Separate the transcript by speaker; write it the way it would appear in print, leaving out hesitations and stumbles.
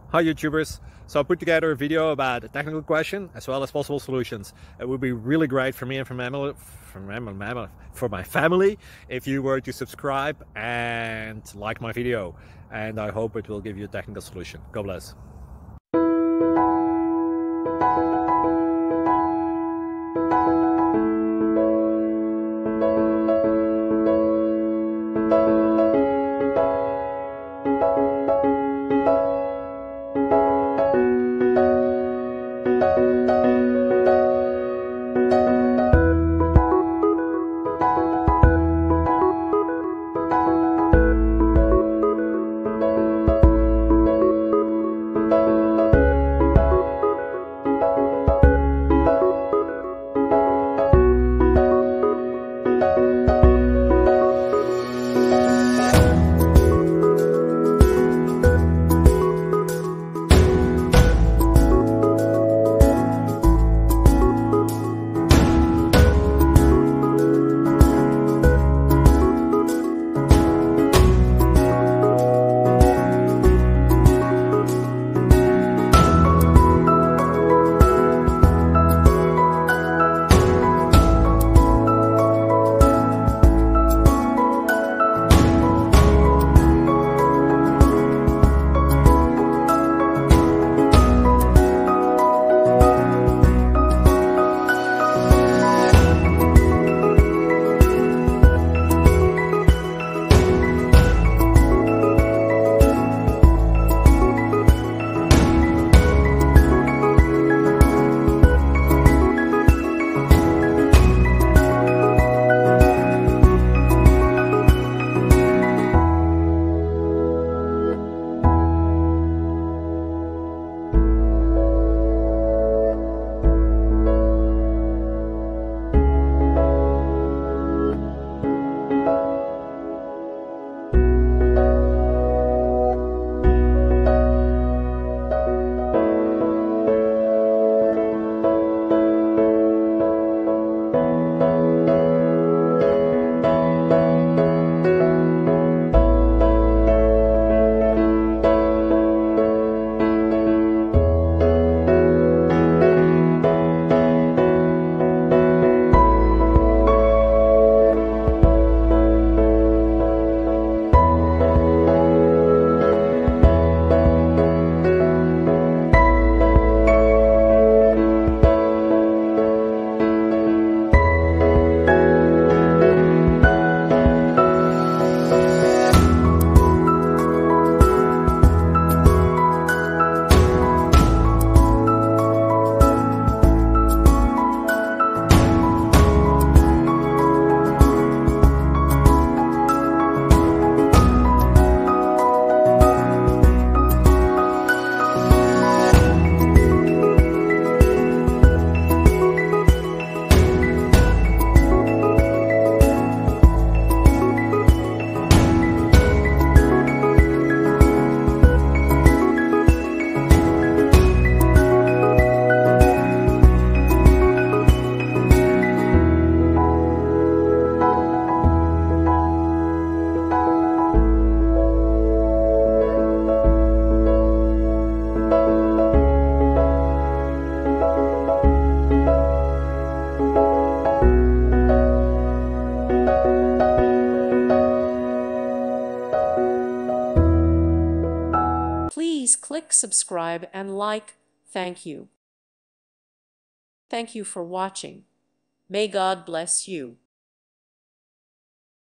Speaker 1: Hi YouTubers! So I put together a video about a technical question as well as possible solutions. It would be really great for me and for my family if you were to subscribe and like my video, and I hope it will give you a technical solution. God bless.
Speaker 2: Please click subscribe and like. Thank you. Thank you for watching. May God bless you.